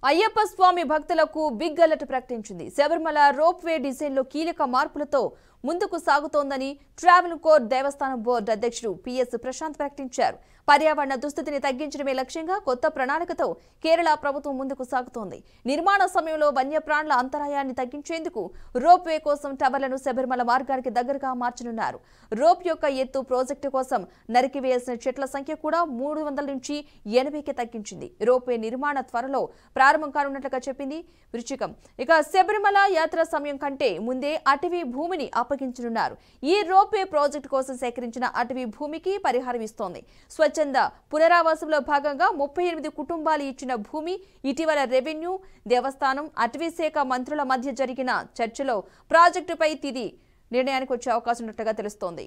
అయ్యప్ప స్వామి భక్తులకు big alert ప్రకటించింది. Sabarimala ropeway design లో కీలక మార్పులతో ముందుకు సాగుతోందని ట్రావెల్ కోర్ దేవస్థానం బోర్డు అధ్యక్షుడు పిఎస్ ప్రశాంత్ ప్రకటించారు. పర్యావరణ దుస్థితిని తగ్గించడమే లక్ష్యంగా కొత్త ప్రణాళికతో కేరళ ప్రభుత్వం ముందుకు సాగుతోంది. నిర్మాణ సమయంలో వన్యప్రాణుల అంతరాయాన్ని తగ్గించేందుకు రోప్వే కోసం టవర్లను శబరిమల మార్గానికి దగ్గరగా మార్చనున్నారు. రోప్ యొక్క ఎత్తు ప్రాజెక్టు కోసం నరికివేసిన చెట్ల సంఖ్య కూడా 300 నుంచి 80కి తగ్గించింది. రోప్వే నిర్మాణ త్వరలో ప్రారంభం కానున్నట్లుగా చెప్పింది వృచ్చికం. ఇక శబరిమల యాత్ర సమయం కంటే ముందే అటవీ భూమిని అప్పగించనున్నారు. ఈ రోప్వే ప్రాజెక్టు కోసం సేకరించిన అటవీ భూమికి పరిహారం ఇస్తోంది. స్వచ్ఛంద పునరావాసంలో భాగంగా 38 కుటుంబాలు ఇచ్చిన భూమి ఇటీవల రెవెన్యూ, దేవస్థానం, అటవీ శాఖ మంత్రుల మధ్య జరిగిన చర్చలో ప్రాజెక్టుపై తుది నిర్ణయానికి వచ్చే అవకాశం ఉన్నట్లుగా తెలుస్తోంది.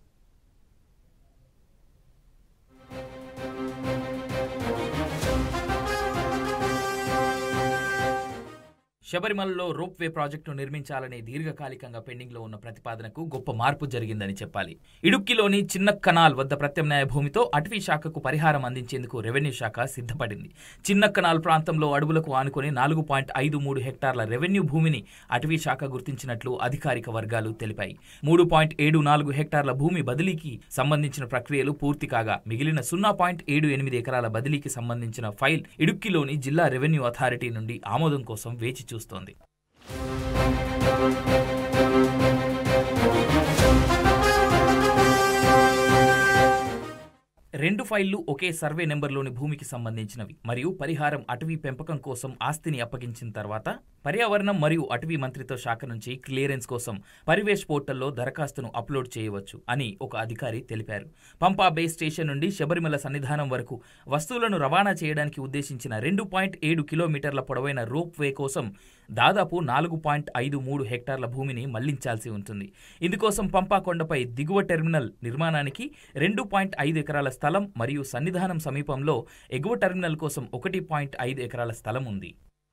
శబరిమలలో రోప్వే ప్రాజెక్టును నిర్మించాలనే దీర్ఘకాలికంగా పెండింగ్లో ఉన్న ప్రతిపాదనకు గొప్ప మార్పు జరిగిందని చెప్పాలి. ఇడుక్కిలోని చిన్న కనాల్ వద్ద ప్రత్యామ్నాయ భూమితో అటవీ శాఖకు పరిహారం అందించేందుకు రెవెన్యూ శాఖ సిద్ధపడింది. చిన్న కనాల్ ప్రాంతంలో అడవులకు ఆనుకుని 4.53 హెక్టార్ల రెవెన్యూ భూమిని అటవీ శాఖ గుర్తించినట్లు అధికారిక వర్గాలు తెలిపాయి. 3.74 హెక్టార్ల భూమి బదిలీకి సంబంధించిన ప్రక్రియలు పూర్తి కాగా మిగిలిన 0.78 ఎకరాల బదిలీకి సంబంధించిన ఫైల్ ఇడుక్కిలోని జిల్లా రెవెన్యూ అథారిటీ నుండి ఆమోదం కోసం వేచి చూస్తోంది. రెండు ఫైళ్లు ఒకే సర్వే నెంబర్లోని భూమికి సంబంధించినవి మరియు పరిహారం అటవీ పెంపకం కోసం ఆస్తిని అప్పగించిన తర్వాత పర్యావరణం మరియు అటవీ మంత్రిత్వ శాఖ నుంచి క్లియరెన్స్ కోసం పరివేష్ పోర్టల్లో దరఖాస్తును అప్లోడ్ చేయవచ్చు అని ఒక అధికారి తెలిపారు. పంపా బేస్ స్టేషన్ నుండి శబరిమల సన్నిధానం వరకు వస్తువులను రవాణా చేయడానికి ఉద్దేశించిన 2.7 కిలోమీటర్ల పొడవైన రోప్ వే కోసం దాదాపు 4.53 హెక్టార్ల భూమిని మళ్లించాల్సి ఉంటుంది. ఇందుకోసం పంపా కొండపై దిగువ టెర్మినల్ నిర్మాణానికి 2.5 ఎకరాల స్థలం మరియు సన్నిధానం సమీపంలో ఎగువ టెర్మినల్ కోసం 1.5 ఎకరాల స్థలం ఉంది.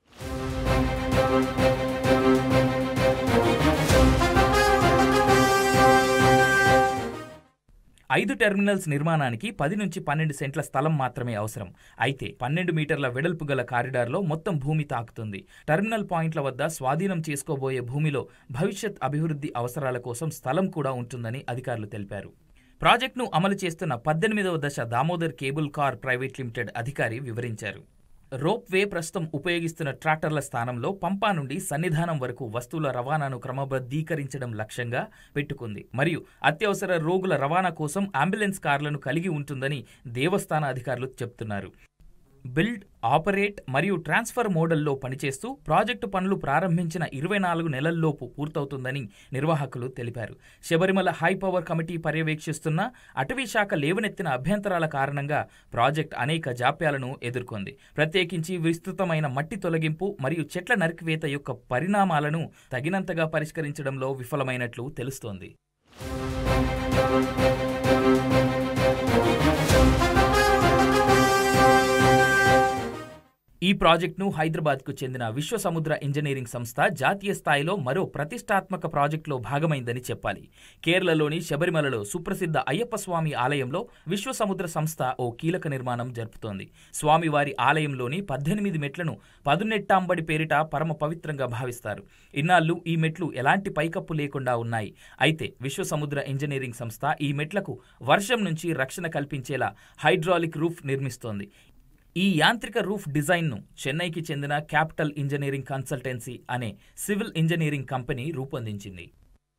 ఐదు టెర్మినల్స్ నిర్మాణానికి 10 నుంచి 12 సెంట్ల స్థలం మాత్రమే అవసరం. అయితే 12 మీటర్ల వెడల్పు గల కారిడార్లో మొత్తం భూమి తాకుతుంది. టెర్మినల్ పాయింట్ల వద్ద స్వాధీనం చేసుకోబోయే భూమిలో భవిష్యత్ అభివృద్ధి అవసరాల కోసం స్థలం కూడా ఉంటుందని అధికారులు తెలిపారు. ప్రాజెక్టును అమలు చేస్తున్న 18వ దశ Damodar cable car private limited అధికారి వివరించారు. రోప్ వే ప్రస్తుతం ఉపయోగిస్తున్న ట్రాక్టర్ల స్థానంలో పంపా నుండి సన్నిధానం వరకు వస్తువుల రవాణాను క్రమబద్ధీకరించడం లక్ష్యంగా పెట్టుకుంది మరియు అత్యవసర రోగుల రవాణా కోసం అంబులెన్స్ కార్లను కలిగి ఉంటుందని దేవస్థాన అధికారులు చెబుతున్నారు. బిల్డ్, ఆపరేట్ మరియు ట్రాన్స్ఫర్ మోడల్లో పనిచేస్తూ ప్రాజెక్టు పనులు ప్రారంభించిన 24 నెలల్లోపు పూర్తవుతుందని నిర్వాహకులు తెలిపారు. శబరిమల హై పవర్ కమిటీ పర్యవేక్షిస్తున్న అటవీ శాఖ లేవనెత్తిన అభ్యంతరాల కారణంగా ప్రాజెక్ట్ అనేక జాప్యాలను ఎదుర్కొంది. ప్రత్యేకించి విస్తృతమైన మట్టి తొలగింపు మరియు చెట్ల నరికివేత యొక్క పరిణామాలను తగినంతగా పరిష్కరించడంలో విఫలమైనట్లు తెలుస్తోంది. ఈ ప్రాజెక్టును హైదరాబాద్కు చెందిన విశ్వ సముద్ర ఇంజనీరింగ్ సంస్థ జాతీయ స్థాయిలో మరో ప్రతిష్టాత్మక ప్రాజెక్టులో భాగమైందని చెప్పాలి. కేరళలోని శబరిమలలో సుప్రసిద్ధ అయ్యప్ప స్వామి ఆలయంలో విశ్వ సముద్ర సంస్థ ఓ కీలక నిర్మాణం జరుపుతోంది. స్వామివారి ఆలయంలోని 18 మెట్లను పదునెట్టాంబడి పేరిట పరమ పవిత్రంగా భావిస్తారు. ఇన్నాళ్లు ఈ మెట్లు ఎలాంటి పైకప్పు లేకుండా ఉన్నాయి. అయితే విశ్వ సముద్ర ఇంజనీరింగ్ సంస్థ ఈ మెట్లకు వర్షం నుంచి రక్షణ కల్పించేలా హైడ్రాలిక్ రూఫ్ నిర్మిస్తోంది. ఈ యాంత్రిక రూఫ్ డిజైన్ను చెన్నైకి చెందిన క్యాపిటల్ ఇంజనీరింగ్ కన్సల్టెన్సీ అనే సివిల్ ఇంజనీరింగ్ కంపెనీ రూపొందించింది.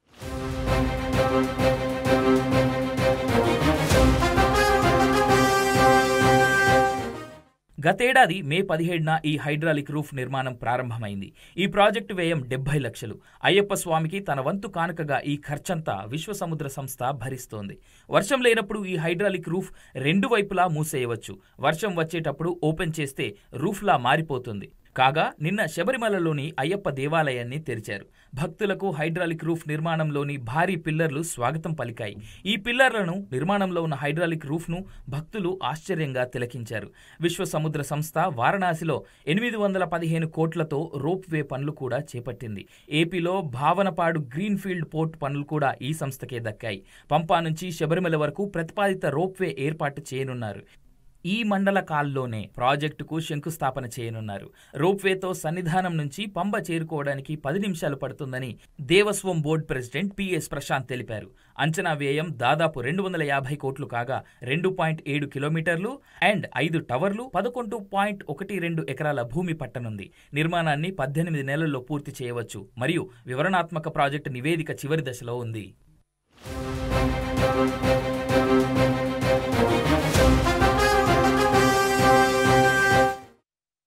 గతేడాది మే 17న ఈ హైడ్రాలిక్ రూఫ్ నిర్మాణం ప్రారంభమైంది. ఈ ప్రాజెక్టు వ్యయం 70 లక్షలు. అయ్యప్ప స్వామికి తన వంతు కానుకగా ఈ ఖర్చంతా విశ్వ సముద్ర సంస్థ భరిస్తోంది. వర్షం లేనప్పుడు ఈ హైడ్రాలిక్ రూఫ్ 2 వైపులా మూసేయవచ్చు. వర్షం వచ్చేటప్పుడు ఓపెన్ చేస్తే రూఫ్లా మారిపోతుంది. కాగా నిన్న శబరిమలలోని అయ్యప్ప దేవాలయాన్ని తెరిచారు. భక్తులకు హైడ్రాలిక్ రూఫ్ నిర్మాణంలోని భారీ పిల్లర్లు స్వాగతం పలికాయి. ఈ పిల్లర్లను నిర్మాణంలో ఉన్న హైడ్రాలిక్ రూఫ్ను భక్తులు ఆశ్చర్యంగా తిలకించారు. విశ్వ సముద్ర సంస్థ వారణాసిలో 815 కోట్లతో రోప్ వే పనులు కూడా చేపట్టింది. ఏపీలో భావనపాడు గ్రీన్ఫీల్డ్ పోర్ట్ పనులు కూడా ఈ సంస్థకే దక్కాయి. పంపా నుంచి శబరిమల వరకు ప్రతిపాదిత రోప్ వే ఏర్పాటు చేయనున్నారు. ఈ మండల కాల్లోనే ప్రాజెక్టుకు శంకుస్థాపన చేయనున్నారు. రోప్వేతో సన్నిధానం నుంచి పంబ చేరుకోవడానికి 10 నిమిషాలు పడుతుందని Devaswom board president P S Prashanth తెలిపారు. అంచనా వ్యయం దాదాపు 250 కోట్లు కాగా 2.7 కిలోమీటర్లు అండ్ 5 టవర్లు 11.12 ఎకరాల భూమి పట్టనుంది. నిర్మాణాన్ని 18 నెలల్లో పూర్తి చేయవచ్చు మరియు వివరణాత్మక ప్రాజెక్టు నివేదిక చివరి దశలో ఉంది.